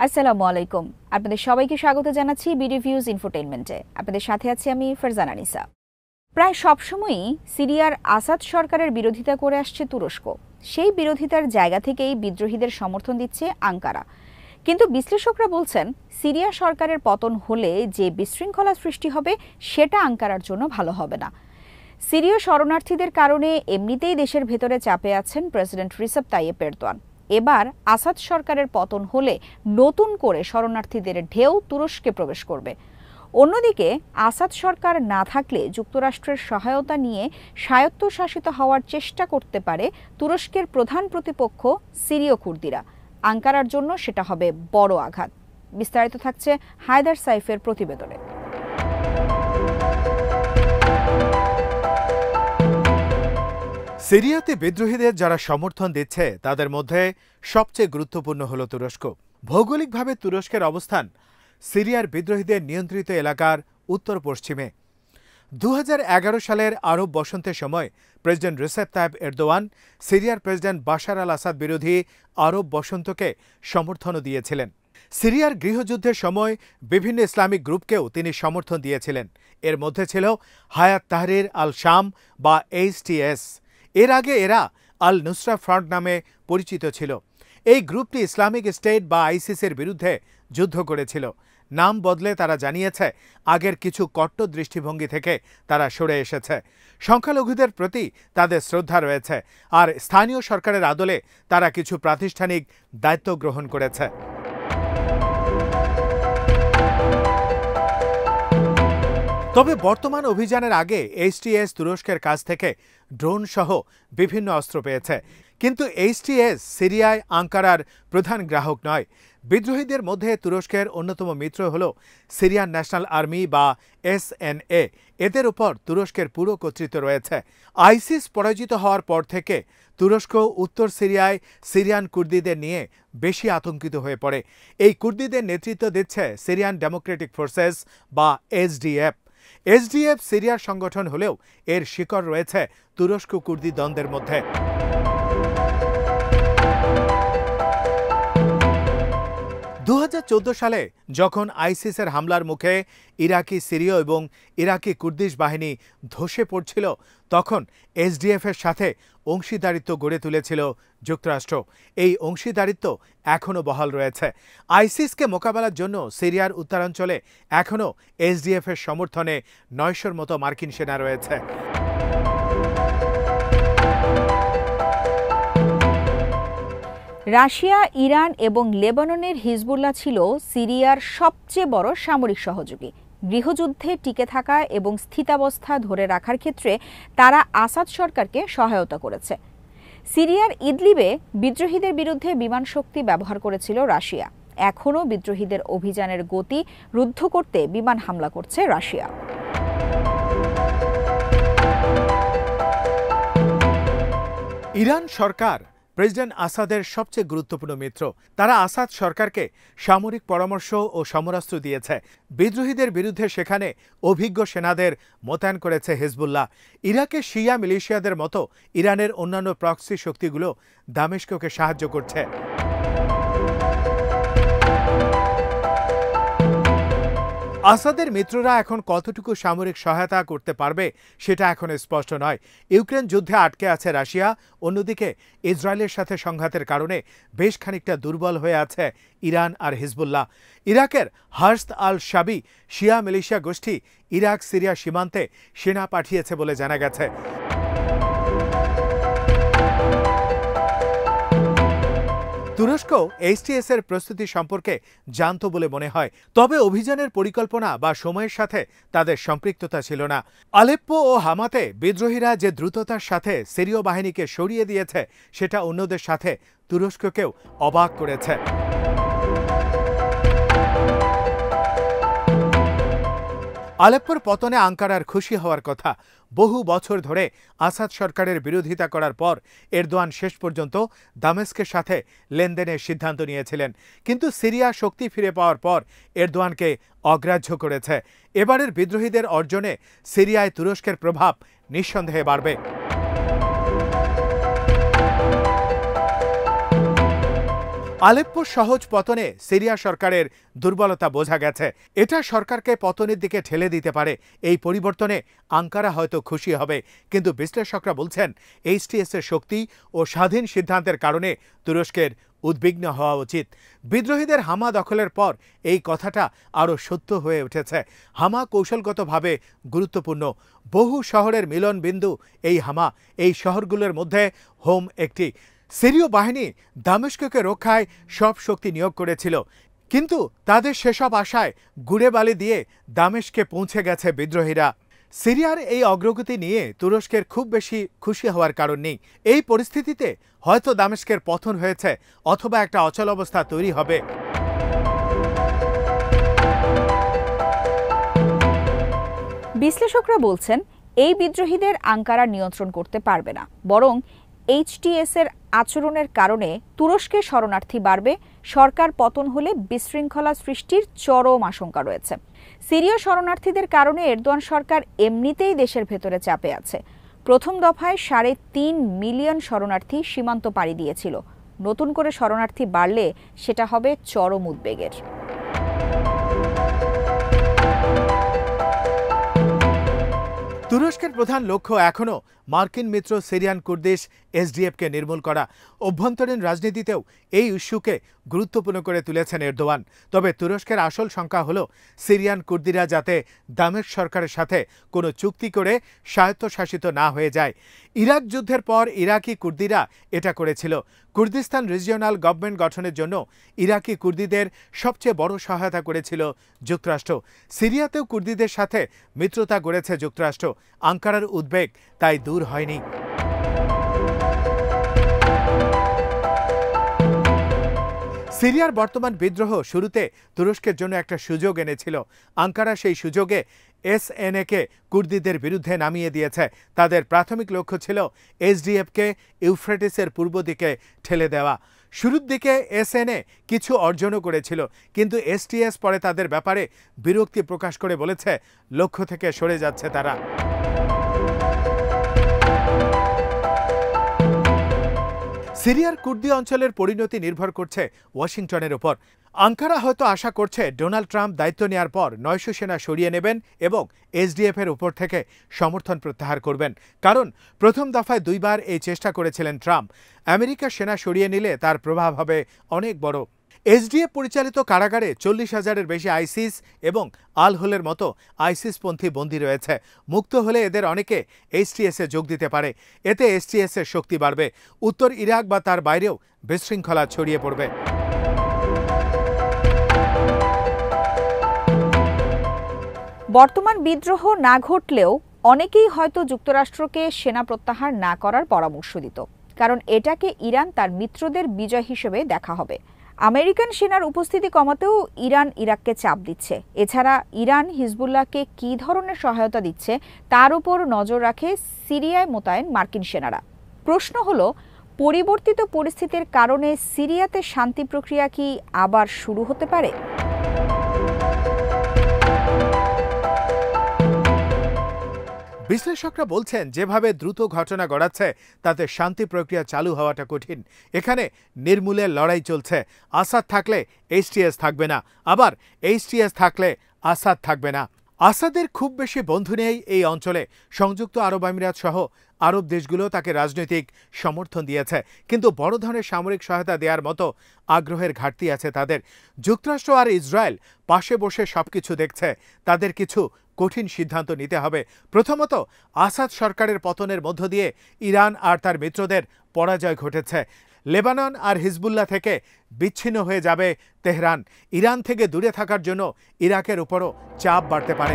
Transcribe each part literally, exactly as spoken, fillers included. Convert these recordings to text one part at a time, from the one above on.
আসসালামু আলাইকুম। আপনাদের সবাইকে স্বাগত জানাচ্ছি বিডি ভিউজ ইনফোটেইনমেন্টে। আপনাদের সাথে আছি আমি ফারজানা নিসা। প্রায় সবসময়ই সিরিয়ার আসাদ সরকারের বিরোধিতা করে আসছে তুরস্ক। সেই বিরোধিতার জায়গা থেকেই বিদ্রোহীদের সমর্থন দিচ্ছে আঙ্কারা। কিন্তু বিশ্লেষকরা বলছেন, সিরিয়া সরকারের পতন হলে যে বিশৃঙ্খলা সৃষ্টি হবে সেটা আঙ্কারার জন্য ভালো হবে না। সিরীয় শরণার্থীদের কারণে এমনিতেই দেশের ভেতরে চাপে আছেন প্রেসিডেন্ট রিসেপ তাইয়েপ এরদোয়ান। এবার আসাদ সরকারের পতন হলে নতুন করে শরণার্থীদের ঢেউ তুরস্কে প্রবেশ করবে। অন্যদিকে আসাদ সরকার না থাকলে যুক্তরাষ্ট্রের সহায়তা নিয়ে স্বায়ত্তশাসিত হওয়ার চেষ্টা করতে পারে তুরস্কের প্রধান প্রতিপক্ষ সিরীয় কুর্দিরা। আঙ্কারার জন্য সেটা হবে বড় আঘাত। বিস্তারিত থাকছে হায়দার সাইফের প্রতিবেদনে। সিরিয়াতে বিদ্রোহীদের যারা সমর্থন দিচ্ছে তাদের মধ্যে সবচেয়ে গুরুত্বপূর্ণ হল তুরস্ক। ভৌগোলিকভাবে তুরস্কের অবস্থান সিরিয়ার বিদ্রোহীদের নিয়ন্ত্রিত এলাকার উত্তর পশ্চিমে। দু হাজার এগারো সালের আরব বসন্তের সময় প্রেসিডেন্ট রিসেপ তাইয়েপ এরদোয়ান সিরিয়ার প্রেসিডেন্ট বাশার আল আসাদ বিরোধী আরব বসন্তকে সমর্থনও দিয়েছিলেন। সিরিয়ার গৃহযুদ্ধের সময় বিভিন্ন ইসলামিক গ্রুপকেও তিনি সমর্থন দিয়েছিলেন। এর মধ্যে ছিল হায়াত তাহরির আল শাম বা এইচটিএস। এর আগে এরা আল নুসরা ফ্রন্ট নামে পরিচিত ছিল। এই গ্রুপটি ইসলামিক স্টেট বা আইসিসের বিরুদ্ধে যুদ্ধ করেছিল। নাম বদলে তারা জানিয়েছে আগের কিছু কট্টর দৃষ্টিভঙ্গি থেকে তারা সরে এসেছে। সংখ্যালঘুদের প্রতি তাদের শ্রদ্ধা রয়েছে, আর স্থানীয় সরকারের আদলে তারা কিছু প্রাতিষ্ঠানিক দায়িত্ব গ্রহণ করেছে। তবে বর্তমান অভিযানের আগে এইচটিএস তুরস্কের কাছ থেকে ড্রোন সহ বিভিন্ন অস্ত্র পেয়েছে। কিন্তু এইচটিএস সিরিয়ায় আঙ্কারার প্রধান গ্রাহক নয়। বিদ্রোহীদের মধ্যে তুরস্কের অন্যতম মিত্র হল সিরিয়ান ন্যাশনাল আর্মি বা এসএনএ। এদের উপর তুরস্কের পুরো কর্তৃত্ব রয়েছে। আইসিস পরাজিত হওয়ার পর থেকে তুরস্ক উত্তর সিরিয়ায় সিরিয়ান কুর্দিদের নিয়ে বেশি আতঙ্কিত হয়ে পড়ে। এই কুর্দিদের নেতৃত্ব দিচ্ছে সিরিয়ান ডেমোক্রেটিক ফোর্সেস বা এসডিএফ। এসডিএফ সিরিয়ার সংগঠন হলেও এর শিকড় রয়েছে তুরস্ক কুর্দি দ্বন্দ্বের মধ্যে। দু হাজার চোদ্দ সালে যখন আইসিসের হামলার মুখে ইরাকি সিরীয় এবং ইরাকি কুর্দিশ বাহিনী ধসে পড়ছিল, তখন এসডিএফের সাথে অংশীদারিত্ব গড়ে তুলেছিল যুক্তরাষ্ট্র। এই অংশীদারিত্ব এখনও বহাল রয়েছে। আইসিসকে মোকাবেলার জন্য সিরিয়ার উত্তরাঞ্চলে এখনও এসডিএফের সমর্থনে নয়শোর মতো মার্কিন সেনা রয়েছে। রাশিয়া, ইরান এবং লেবাননের হিজবুল্লাহ ছিল সিরিয়ার সবচেয়ে বড় সামরিক সহযোগী। গৃহযুদ্ধে টিকে থাকা এবং স্থিতাবস্থা ধরে রাখার ক্ষেত্রে তারা আসাদ সরকারকে সহায়তা করেছে। সিরিয়ার ইদলিবে বিদ্রোহীদের বিরুদ্ধে বিমান শক্তি ব্যবহার করেছিল রাশিয়া। এখনও বিদ্রোহীদের অভিযানের গতি রুদ্ধ করতে বিমান হামলা করছে রাশিয়া। ইরান সরকার প্রেসিডেন্ট আসাদের সবচেয়ে গুরুত্বপূর্ণ মিত্র। তারা আসাদ সরকারকে সামরিক পরামর্শ ও সমরাস্ত্র দিয়েছে। বিদ্রোহীদের বিরুদ্ধে সেখানে অভিজ্ঞ সেনাদের মোতায়েন করেছে হিজবুল্লাহ। ইরাকের শিয়া মিলিশিয়াদের মতো ইরানের অন্যান্য প্রক্সি শক্তিগুলো দামেস্ককে সাহায্য করছে। আসাদের মিত্ররা এখন কতটুকু সামরিক সহায়তা করতে পারবে সেটা এখন স্পষ্ট নয়। ইউক্রেন যুদ্ধে আটকে আছে রাশিয়া। অন্যদিকে ইসরায়েলের সাথে সংঘাতের কারণে বেশ খানিকটা দুর্বল হয়ে আছে ইরান আর হিজবুল্লাহ। ইরাকের হার্স্ত আল শাবি শিয়া মিলিশিয়া গোষ্ঠী ইরাক সিরিয়া সীমান্তে সেনা পাঠিয়েছে বলে জানা গেছে। তুরস্ক এইচটিএস এর প্রস্তুতি সম্পর্কে জানত বলে মনে হয়, তবে অভিযানের পরিকল্পনা বা সময়ের সাথে তাদের সম্পৃক্ততা ছিল না। আলেপ্পো ও হামাতে বিদ্রোহীরা যে দ্রুততার সাথে সিরীয় বাহিনীকে সরিয়ে দিয়েছে সেটা অন্যদের সাথে তুরস্ককেও অবাক করেছে। আলেপ্পোর পতনে আঙ্কারার খুশি হওয়ার কথা। বহু বছর ধরে আসাদ সরকারের বিরোধিতা করার পর এরদোয়ান শেষ পর্যন্ত দামেস্কের সাথে লেনদেনের সিদ্ধান্ত নিয়েছিলেন। কিন্তু সিরিয়া শক্তি ফিরে পাওয়ার পর এরদোয়ানকে অগ্রাহ্য করেছে। এবারের বিদ্রোহীদের অর্জনে সিরিয়ায় তুরস্কের প্রভাব নিঃসন্দেহে বাড়বে। আলেপ্পোর সহজ পতনে সিরিয়া সরকারের দুর্বলতা বোঝা গেছে। এটা সরকারকে পতনের দিকে ঠেলে দিতে পারে। এই পরিবর্তনে আঙ্কারা হয়তো খুশি হবে, কিন্তু বিশ্লেষকরা বলছেন এইচটিএস এর শক্তি ও স্বাধীন সিদ্ধান্তের কারণে তুরস্কের উদ্বিগ্ন হওয়া উচিত। বিদ্রোহীদের হামা দখলের পর এই কথাটা আরও সত্য হয়ে উঠেছে। হামা কৌশলগতভাবে গুরুত্বপূর্ণ। বহু শহরের মিলন বিন্দু এই হামা। এই শহরগুলোর মধ্যে হোম একটি। সিরীয় বাহিনী দামেস্ককে রক্ষায় সব শক্তি নিয়োগ করেছিল, কিন্তু তাদের সেসব আশায় গুড়ে বালি দিয়ে দামেস্কে পৌঁছে গেছে বিদ্রোহীরা। সিরিয়ার এই অগ্রগতি নিয়ে তুরস্কের খুব বেশি খুশি হওয়ার কারণ নেই। এই পরিস্থিতিতে হয়তো দামেস্কের পতন হয়েছে, অথবা একটা অচল অবস্থা তৈরি হবে। বিশ্লেষকরা বলছেন এই বিদ্রোহীদের আঙ্কারা নিয়ন্ত্রণ করতে পারবে না, বরং এইচটিএস এর আচরণের কারণে তুরস্কের শরণার্থী বাড়বে। সরকার পতন হলে বিশৃঙ্খলা সৃষ্টির চরম আশঙ্কা রয়েছে। সিরীয় শরণার্থীদের কারণে এরদোয়ান সরকার এমনিতেই দেশের ভেতরে চাপে আছে। প্রথম দফায় সাড়ে তিন মিলিয়ন শরণার্থী সীমান্ত পাড়ি দিয়েছিল। নতুন করে শরণার্থী বাড়লে সেটা হবে চরম উদ্বেগের। তুরস্কের প্রধান লক্ষ্য এখনও মার্কিন মিত্র সিরিয়ান কুর্দিশ এসডিএফকে নির্মূল করা। অভ্যন্তরীণ রাজনীতিতেও এই ইস্যুকে গুরুত্বপূর্ণ করে তুলেছেন এরদোয়ান। তবে তুরস্কের আসল শঙ্কা হল সিরিয়ান কুর্দিরা যাতে দামেস্ক সরকারের সাথে কোনো চুক্তি করে স্বায়ত্তশাসিত না হয়ে যায়। ইরাক যুদ্ধের পর ইরাকি কুর্দিরা এটা করেছিল। কুর্দিস্তান রিজিওনাল গভর্নমেন্ট গঠনের জন্য ইরাকি কুর্দিদের সবচেয়ে বড় সহায়তা করেছিল যুক্তরাষ্ট্র। সিরিয়াতেও কুর্দিদের সাথে মিত্রতা গড়েছে যুক্তরাষ্ট্র। আঙ্কারার উদ্বেগ তাই দূর হয়নি। সিরিয়ার বর্তমান বিদ্রোহ শুরুতে তুরস্কের জন্য একটা সুযোগ এনেছিল। আঙ্কারা সেই সুযোগে এসএনএকে কুর্দিদের বিরুদ্ধে নামিয়ে দিয়েছে। তাদের প্রাথমিক লক্ষ্য ছিল এসডিএফকে ইউফ্রেটিসের পূর্ব দিকে ঠেলে দেওয়া। শুরুর দিকে এসএনএ কিছু অর্জনও করেছিল, কিন্তু এসটিএস পরে তাদের ব্যাপারে বিরক্তি প্রকাশ করে বলেছে লক্ষ্য থেকে সরে যাচ্ছে তারা। সিরিয়ার কুর্দি অঞ্চলের পরিণতি নির্ভর করছে ওয়াশিংটনের উপর। আঙ্কারা হয়তো আশা করছে ডোনাল্ড ট্রাম্প দায়িত্ব নেওয়ার পর নয়শো সেনা সরিয়ে নেবেন এবং এসডিএফ এর উপর থেকে সমর্থন প্রত্যাহার করবেন। কারণ প্রথম দফায় দুইবার এই চেষ্টা করেছিলেন ট্রাম্প। আমেরিকা সেনা সরিয়ে নিলে তার প্রভাব হবে অনেক বড়। এসডিএফ পরিচালিত কারাগারে চল্লিশ হাজারের বেশি আইসিস এবং আল হোলের মতো আইসিসপন্থী বন্দী রয়েছে। মুক্ত হলে এদের অনেকে এইচটিএসে যোগ দিতে পারে। এতে এইচটিএস এর শক্তি বাড়বে। উত্তর ইরাক বা তার বাইরেও বিশৃঙ্খলা ছড়িয়ে পড়বে। বর্তমান বিদ্রোহ না ঘটলেও অনেকেই হয়তো যুক্তরাষ্ট্রকে সেনা প্রত্যাহার না করার পরামর্শ দিত, কারণ এটাকে ইরান তার মিত্রদের বিজয় হিসেবে দেখা হবে। আমেরিকান সেনার উপস্থিতি কমাতেও ইরান ইরাককে চাপ দিচ্ছে। এছাড়া ইরান হিজবুল্লাহকে কী ধরনের সহায়তা দিচ্ছে তার উপর নজর রাখে সিরিয়ায় মোতায়েন মার্কিন সেনারা। প্রশ্ন হলো, পরিবর্তিত পরিস্থিতির কারণে সিরিয়াতে শান্তি প্রক্রিয়া কি আবার শুরু হতে পারে? বিশ্লেষকরা বলছেন যেভাবে দ্রুত ঘটনা গড়াচ্ছে তাতে শান্তি প্রক্রিয়া চালু হওয়াটা কঠিন। এখানে নির্মূলের লড়াই চলছে। আসাদ থাকলে এইচটিএস থাকবে না, আবার এইচটিএস থাকলে আসাদ থাকবে না। আসাদের খুব বেশি বন্ধু নেই এই অঞ্চলে। সংযুক্ত আরব আমিরাত সহ আরব দেশগুলো তাকে রাজনৈতিক সমর্থন দিয়েছে, কিন্তু বড় ধরনের সামরিক সহায়তা দেওয়ার মতো আগ্রহের ঘাটতি আছে তাদের। যুক্তরাষ্ট্র আর ইসরায়েল পাশে বসে সবকিছু দেখছে। তাদের কিছু কঠিন সিদ্ধান্ত নিতে হবে। প্রথমত, আসাদ সরকারের পতনের মধ্য দিয়ে ইরান আর তার মিত্রদের পরাজয় ঘটেছে। লেবানন আর হিজবুল্লাহ থেকে বিচ্ছিন্ন হয়ে যাবে তেহরান। ইরান থেকে দূরে থাকার জন্য ইরাকের উপরও চাপ বাড়তে পারে।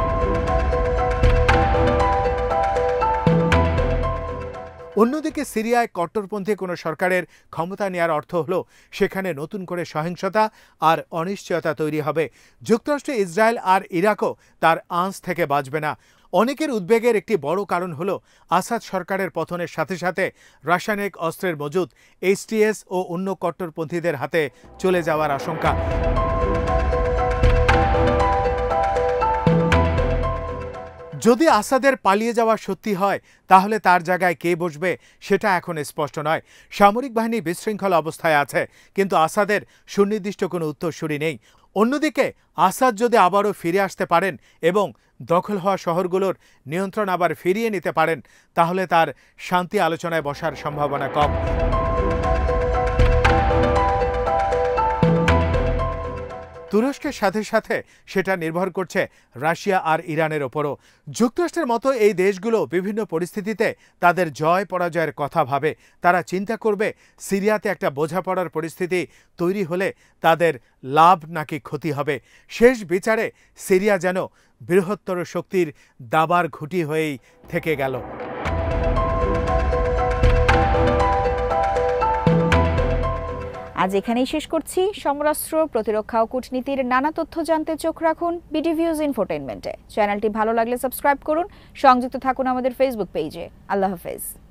অন্যদিকে সিরিয়ায় কট্টরপন্থী কোনো সরকারের ক্ষমতা নেওয়ার অর্থ হলো সেখানে নতুন করে সহিংসতা আর অনিশ্চয়তা তৈরি হবে। যুক্তরাষ্ট্র, ইসরায়েল আর ইরাকও তার আঁচ থেকে বাঁচবে না। অনেকের উদ্বেগের একটি বড় কারণ হলো আসাদ সরকারের পতনের সাথে সাথে রাসায়নিক অস্ত্রের মজুদ এইচটিএস ও অন্য কট্টরপন্থীদের হাতে চলে যাওয়ার আশঙ্কা। যদি আসাদের পালিয়ে যাওয়া সত্যি হয় তাহলে তার জায়গায় কে বসবে সেটা এখন স্পষ্ট নয়। সামরিক বাহিনী বিশৃঙ্খল অবস্থায় আছে, কিন্তু আসাদের সুনির্দিষ্ট কোনো উত্তরসূরি নেই। অন্যদিকে আসাদ যদি আবারও ফিরে আসতে পারেন এবং দখল হওয়া শহরগুলোর নিয়ন্ত্রণ আবার ফিরিয়ে নিতে পারেন, তাহলে তার শান্তি আলোচনায় বসার সম্ভাবনা কম। তুরস্কের সাথে সাথে সেটা নির্ভর করছে রাশিয়া আর ইরানের ওপরও। যুক্তরাষ্ট্রের মতো এই দেশগুলো বিভিন্ন পরিস্থিতিতে তাদের জয় পরাজয়ের কথা ভাবে। তারা চিন্তা করবে সিরিয়াতে একটা বোঝাপড়ার পরিস্থিতি তৈরি হলে তাদের লাভ নাকি ক্ষতি হবে। শেষ বিচারে সিরিয়া যেন বৃহত্তর শক্তির দাবার ঘুঁটি হয়েই থেকে গেল। আজ এখানেই শেষ করছি। সমরাস্ত্র, প্রতিরক্ষা ও কূটনীতির নানা তথ্য জানতে চোখ রাখুন বিডি ভিউজ ইনফোটেইনমেন্টে। চ্যানেলটি ভালো লাগলে সাবস্ক্রাইব করুন। সংযুক্ত থাকুন আমাদের ফেসবুক পেজে। আল্লাহ হাফেজ।